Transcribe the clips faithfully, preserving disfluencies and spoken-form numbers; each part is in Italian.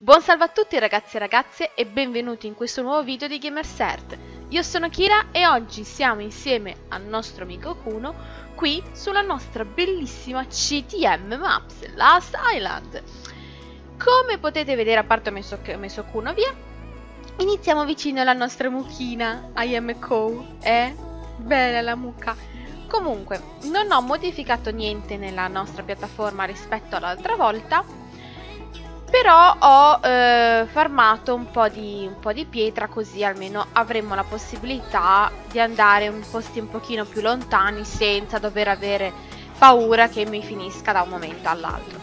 Buon salve a tutti ragazzi e ragazze e benvenuti in questo nuovo video di Gamersert. Io sono Kira e oggi siamo insieme al nostro amico Kuno qui sulla nostra bellissima C T M Maps Last Island. Come potete vedere, a parte ho messo, ho messo Kuno via, iniziamo vicino alla nostra mucchina I am Co. È bella la mucca. Comunque non ho modificato niente nella nostra piattaforma rispetto all'altra volta, però ho eh, farmato un po' di, un po' di pietra, così almeno avremo la possibilità di andare in posti un pochino più lontani senza dover avere paura che mi finisca da un momento all'altro.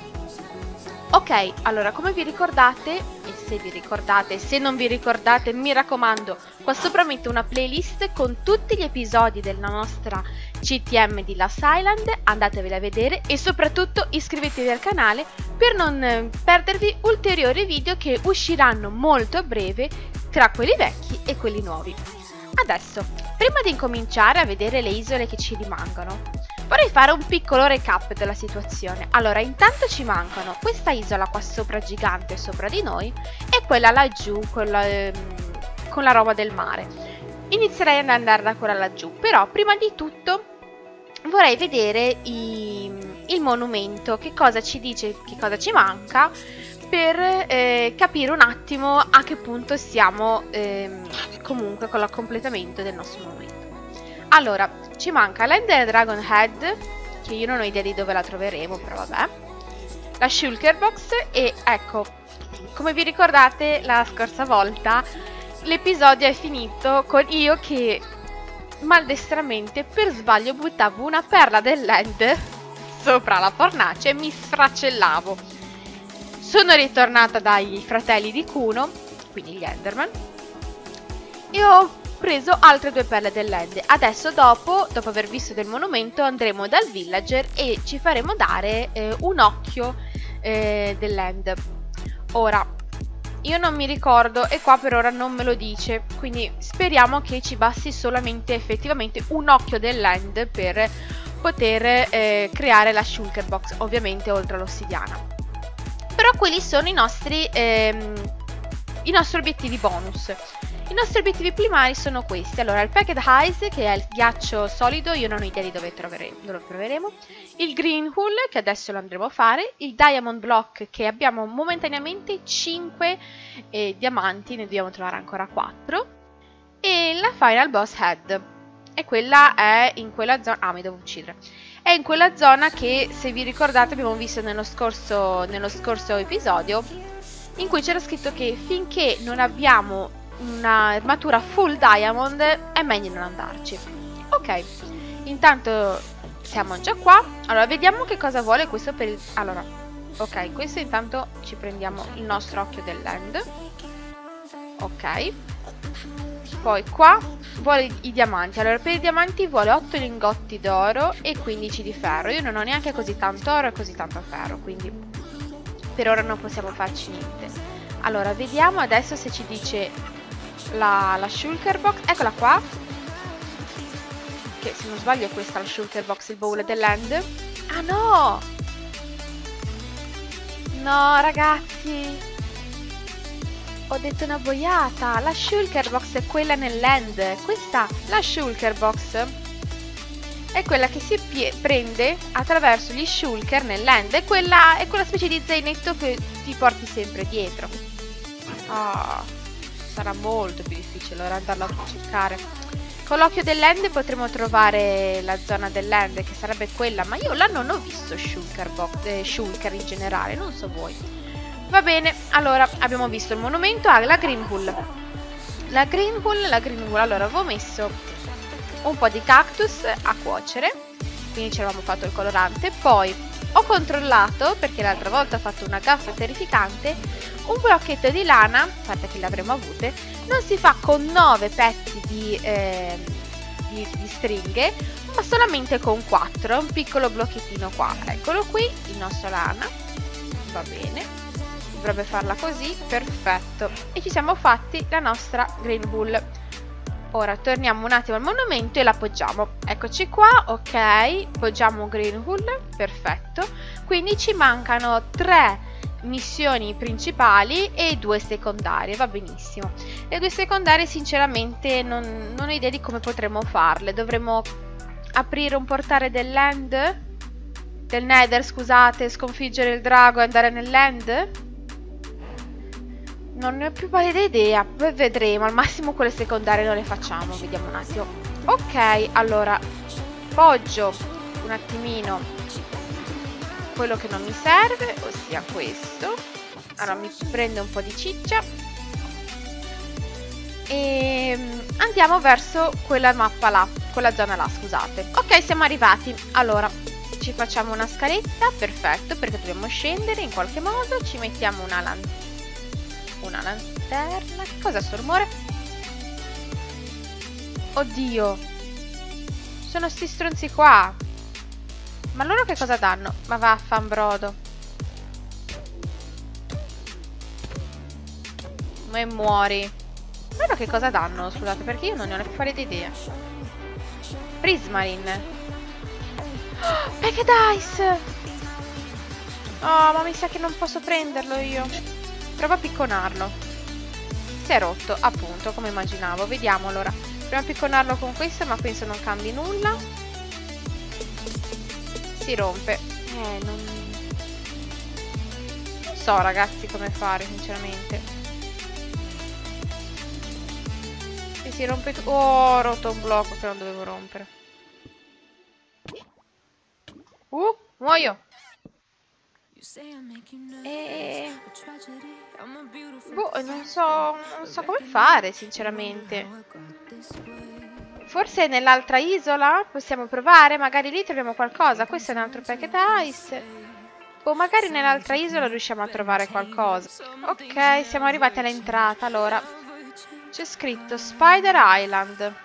Ok, allora come vi ricordate, e se vi ricordate, se non vi ricordate mi raccomando, qua sopra metto una playlist con tutti gli episodi della nostra C T M di Last Island, andatevela a vedere e soprattutto iscrivetevi al canale per non perdervi ulteriori video che usciranno molto a breve tra quelli vecchi e quelli nuovi. Adesso, prima di incominciare a vedere le isole che ci rimangono, vorrei fare un piccolo recap della situazione. Allora, intanto ci mancano questa isola qua sopra gigante sopra di noi e quella laggiù, quella, ehm, con la roba del mare. Inizierei ad andare da quella laggiù, però prima di tutto vorrei vedere i, il monumento, che cosa ci dice, che cosa ci manca, per eh, capire un attimo a che punto siamo ehm, comunque con il completamento del nostro monumento. Allora, ci manca l'Ender Dragon Head, che io non ho idea di dove la troveremo, però vabbè. La Shulker Box e ecco, come vi ricordate la scorsa volta, l'episodio è finito con io che maldestramente per sbaglio buttavo una perla dell'End sopra la fornace e mi sfracellavo. Sono ritornata dai fratelli di Kuno, quindi gli Enderman, e ho preso altre due perle dell'End. Adesso dopo, dopo aver visto del monumento, andremo dal villager e ci faremo dare eh, un occhio eh, dell'End. Ora, io non mi ricordo e qua per ora non me lo dice, quindi speriamo che ci basti solamente effettivamente un occhio dell'End per poter eh, creare la Shulker Box, ovviamente oltre all'ossidiana. Però quelli sono i nostri, ehm, i nostri obiettivi bonus. I nostri obiettivi primari sono questi. Allora, il Packed Ice, che è il ghiaccio solido, io non ho idea di dove, dove lo troveremo. Il Green Hull, che adesso lo andremo a fare. Il Diamond Block, che abbiamo momentaneamente cinque eh, diamanti, ne dobbiamo trovare ancora quattro. E la Final Boss Head. E quella è in quella zona... Ah, mi devo uccidere. È in quella zona che, se vi ricordate, abbiamo visto nello scorso, nello scorso episodio, in cui c'era scritto che finché non abbiamo una armatura full diamond è meglio non andarci. Ok, intanto siamo già qua. Allora vediamo che cosa vuole questo per il... Allora, ok, questo intanto ci prendiamo il nostro occhio dell'End. Ok, poi qua vuole i diamanti. Allora per i diamanti vuole otto lingotti d'oro e quindici di ferro. Io non ho neanche così tanto oro e così tanto ferro, quindi per ora non possiamo farci niente. Allora vediamo adesso se ci dice La, la Shulker Box, eccola qua, che se non sbaglio è questa la Shulker Box, il bowl dell'End. Ah no! No ragazzi, ho detto una boiata. La Shulker Box è quella nell'End. Questa, la Shulker Box, è quella che si prende attraverso gli Shulker nell'End. È quella, è quella specie di zainetto che ti porti sempre dietro. Ah, oh, sarà molto più difficile ora andarlo a cercare. Con l'occhio dell'End potremo trovare la zona dell'End, che sarebbe quella, ma io là non ho visto Shulker Box, eh, Shulker in generale, non so voi. Va bene, allora abbiamo visto il monumento. Ah, la Green Hull. La Green Hull, la Green Hull, allora avevo messo un po' di cactus a cuocere, quindi ci avevamo fatto il colorante. Poi ho controllato, perché l'altra volta ho fatto una gaffa terrificante, un blocchetto di lana, aspetta che le avremo avute, non si fa con nove pezzi di, eh, di, di stringhe, ma solamente con quattro, un piccolo blocchettino qua. Eccolo qui, il nostro lana, va bene, dovrebbe farla così, perfetto. E ci siamo fatti la nostra Green Hull. Ora torniamo un attimo al monumento e la appoggiamo. Eccoci qua, ok, appoggiamo Green Hull, perfetto. Quindi ci mancano tre missioni principali e due secondarie, va benissimo. Le due secondarie sinceramente non, non ho idea di come potremo farle. Dovremmo aprire un portale dell'end, del Nether, scusate, sconfiggere il drago e andare nell'end? Non ne ho più pallida idea, poi vedremo. Al massimo quelle secondarie non le facciamo, vediamo un attimo. Ok, allora poggio un attimino quello che non mi serve, ossia questo. Allora mi prendo un po' di ciccia e andiamo verso quella mappa là, quella zona là, scusate. Ok, siamo arrivati. Allora ci facciamo una scaletta, perfetto, perché dobbiamo scendere in qualche modo. Ci mettiamo una, lan una lanterna. Che cos'è sto rumore? Oddio, sono sti stronzi qua. Ma loro che cosa danno? Ma vaffanbrodo. E muori. Loro che cosa danno? Scusate, perché io non ne ho più pallida idea. Prismarine. Oh, Pack Dice! Oh, ma mi sa che non posso prenderlo io. Prova a picconarlo. Si è rotto, appunto, come immaginavo. Vediamo allora. Proviamo a picconarlo con questo, ma penso non cambi nulla. Si rompe. Eh, non... non so ragazzi come fare sinceramente. E si rompe tutto. Oh, ho rotto un blocco che non dovevo rompere. Uh, muoio. E... boh, non so, non so come fare sinceramente. Forse nell'altra isola possiamo provare, magari lì troviamo qualcosa. Questo è un altro Pack Dice. O magari nell'altra isola riusciamo a trovare qualcosa. Ok, siamo arrivati all'entrata. Allora, c'è scritto Spider Island.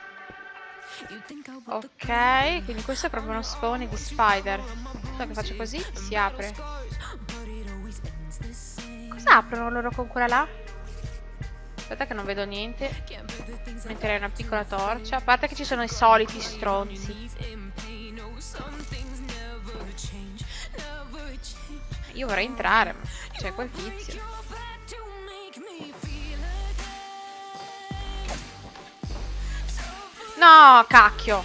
Ok, quindi questo è proprio uno spawn di spider. So che faccio così, si apre. Cosa aprono loro con quella là? Aspetta che non vedo niente. Metterei una piccola torcia. A parte che ci sono i soliti stronzi. Io vorrei entrare, ma c'è quel tizio. No, cacchio.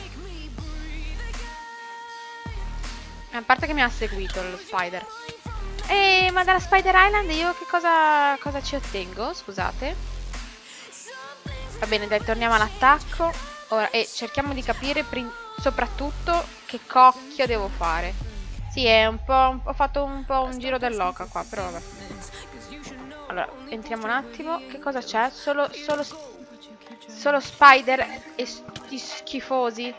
A parte che mi ha seguito lo spider. Eh, ma dalla Spider Island io che cosa, cosa ci ottengo? Scusate. Va bene, dai, torniamo all'attacco. Ora, e cerchiamo di capire soprattutto che cocchio devo fare. Sì, è un po', ho fatto un po' un giro dell'oca qua, però vabbè. Allora, entriamo un attimo. Che cosa c'è? Solo, solo, solo spider e sti schifosi.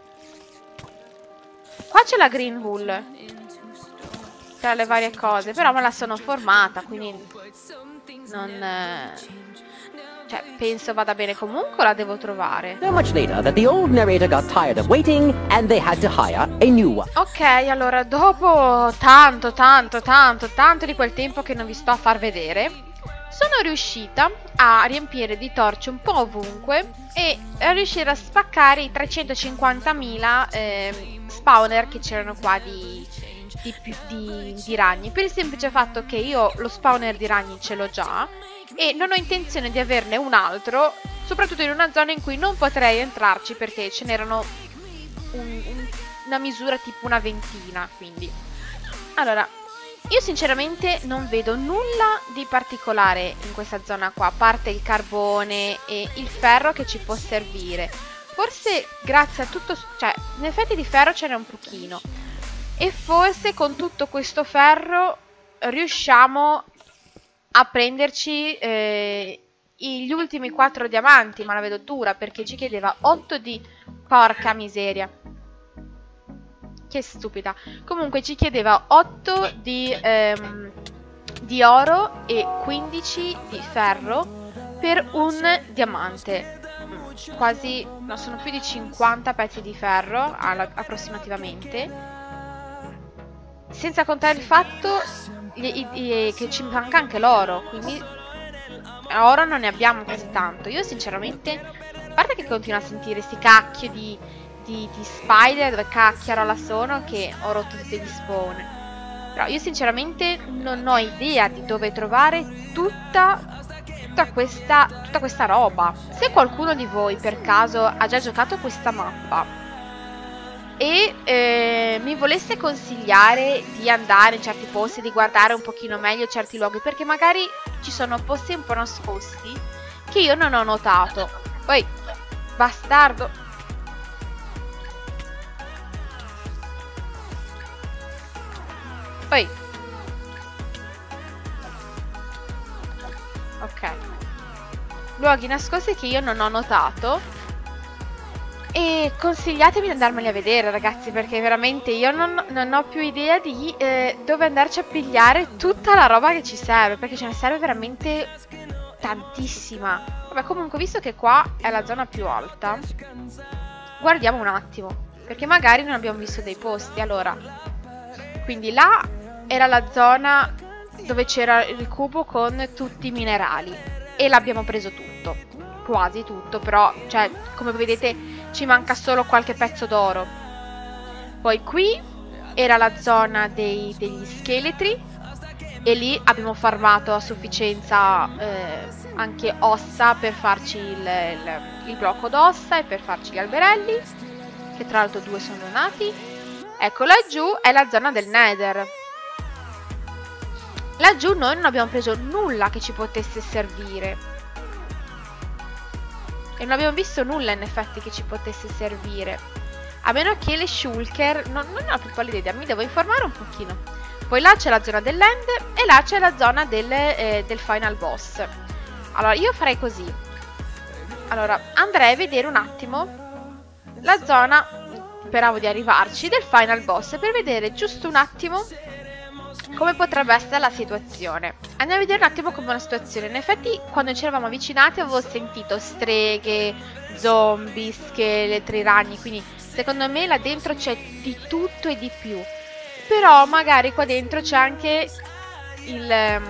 Qua c'è la Green Hull tra le varie cose, però me la sono formata, quindi non... Eh, cioè, penso vada bene comunque, la devo trovare. So much later that the old narrator got tired of waiting and they had to hire a new one. Ok, allora, dopo tanto, tanto, tanto, tanto di quel tempo che non vi sto a far vedere, sono riuscita a riempire di torce un po' ovunque e a riuscire a spaccare i trecentocinquantamila eh, spawner che c'erano qua di, di, di, di ragni, per il semplice fatto che io lo spawner di ragni ce l'ho già e non ho intenzione di averne un altro, soprattutto in una zona in cui non potrei entrarci perché ce n'erano un, un, una misura tipo una ventina, quindi allora io sinceramente non vedo nulla di particolare in questa zona qua, a parte il carbone e il ferro che ci può servire. Forse grazie a tutto, cioè in effetti di ferro ce n'è un pochino e forse con tutto questo ferro riusciamo a prenderci eh, gli ultimi quattro diamanti, ma la vedo dura perché ci chiedeva otto di... porca miseria, che stupida. Comunque ci chiedeva otto di, ehm, di oro e quindici di ferro per un diamante. Quasi, no, sono più di cinquanta pezzi di ferro alla, approssimativamente, senza contare il fatto gli, gli, che ci manca anche l'oro, quindi oro non ne abbiamo così tanto. Io sinceramente, a parte che continuo a sentire sti cacchio di, di, di spider, dove cacchiarola sono, che ho rotto tutti gli spawn, Però io sinceramente non ho idea di dove trovare tutta, tutta, questa, tutta questa roba. Se qualcuno di voi per caso ha già giocato questa mappa e eh, mi volesse consigliare di andare in certi posti, di guardare un pochino meglio certi luoghi, perché magari ci sono posti un po' nascosti che io non ho notato. Poi, bastardo. Poi. Ok. Luoghi nascosti che io non ho notato. E consigliatemi di andarmeli a vedere, ragazzi, perché veramente io non, non ho più idea di eh, dove andarci a pigliare tutta la roba che ci serve, perché ce ne serve veramente tantissima. Vabbè, comunque, visto che qua è la zona più alta, guardiamo un attimo, perché magari non abbiamo visto dei posti. Allora, quindi là era la zona dove c'era il cubo con tutti i minerali e l'abbiamo preso tutto, quasi tutto, però, cioè, come vedete ci manca solo qualche pezzo d'oro. Poi qui era la zona dei, degli scheletri e lì abbiamo farmato a sufficienza eh, anche ossa per farci il, il, il blocco d'ossa e per farci gli alberelli, che tra l'altro due sono nati. Ecco, laggiù è la zona del Nether. Laggiù noi non abbiamo preso nulla che ci potesse servire. E non abbiamo visto nulla in effetti che ci potesse servire. A meno che le shulker... Non, non ho più pallida idea, mi devo informare un pochino. Poi là c'è la zona dell'end e là c'è la zona del, eh, del final boss. Allora io farei così. Allora andrei a vedere un attimo la zona, speravo di arrivarci, del final boss, per vedere giusto un attimo come potrebbe essere la situazione. Andiamo a vedere un attimo come è la situazione. In effetti quando ci eravamo avvicinati avevo sentito streghe, zombie, scheletri, ragni, quindi secondo me là dentro c'è di tutto e di più. Però magari qua dentro c'è anche il... Um...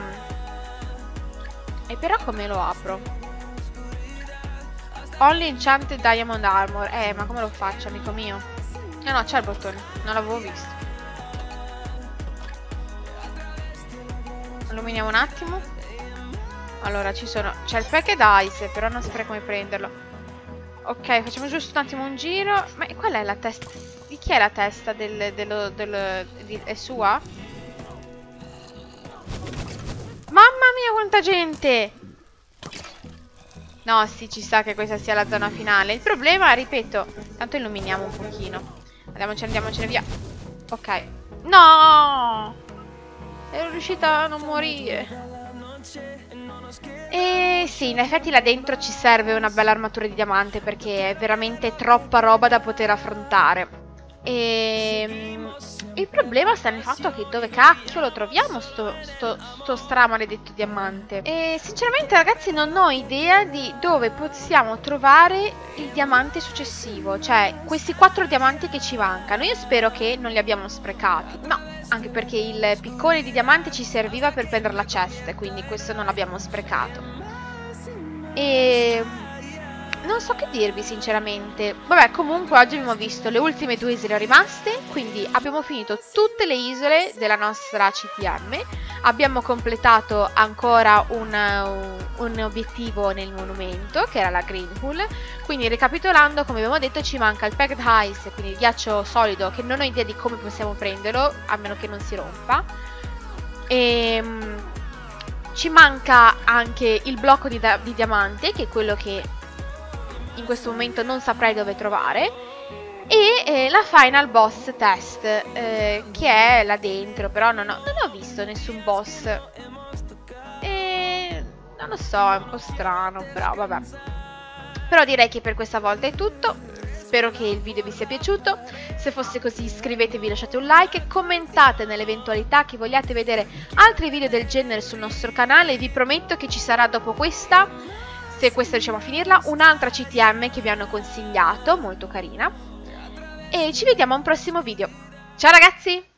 E però come lo apro? Only Enchanted Diamond Armor. Eh, ma come lo faccio, amico mio? Eh no, c'è il bottone, non l'avevo visto. Illuminiamo un attimo. Allora ci sono, c'è il packet ice, però non saprei come prenderlo. Ok, facciamo giusto un attimo un giro. Ma qual è la testa? Di chi è la testa del, dello, dello, di, è sua? Mamma mia quanta gente. No, sì, ci sa che questa sia la zona finale. Il problema, ripeto, tanto illuminiamo un pochino. Andiamoci, andiamocene via. Ok. No, ero riuscita a non morire. E sì, in effetti là dentro ci serve una bella armatura di diamante, perché è veramente troppa roba da poter affrontare. E il problema sta nel fatto che dove cacchio lo troviamo sto, sto, sto stramaledetto diamante. E sinceramente, ragazzi, non ho idea di dove possiamo trovare il diamante successivo, cioè questi quattro diamanti che ci mancano. Io spero che non li abbiamo sprecati. No, anche perché il piccone di diamante ci serviva per prendere la chest, quindi questo non l'abbiamo sprecato. E non so che dirvi sinceramente. Vabbè, comunque oggi abbiamo visto le ultime due isole rimaste, quindi abbiamo finito tutte le isole della nostra C T M. Abbiamo completato ancora un, un, un obiettivo nel monumento, che era la Green Pool. Quindi ricapitolando, come abbiamo detto, ci manca il Packed Ice, quindi il ghiaccio solido, che non ho idea di come possiamo prenderlo, a meno che non si rompa. E ci manca anche il blocco di, di diamante, che è quello che in questo momento non saprei dove trovare, e eh, la final boss test, eh, che è là dentro, però non ho, non ho visto nessun boss, e non lo so, è un po' strano, però vabbè. Però direi che per questa volta è tutto. Spero che il video vi sia piaciuto. Se fosse così, iscrivetevi, lasciate un like, commentate nell'eventualità che vogliate vedere altri video del genere sul nostro canale. Vi prometto che ci sarà dopo questa, se questa riusciamo a finirla, un'altra C T M che vi hanno consigliato, molto carina. E ci vediamo a un prossimo video. Ciao ragazzi!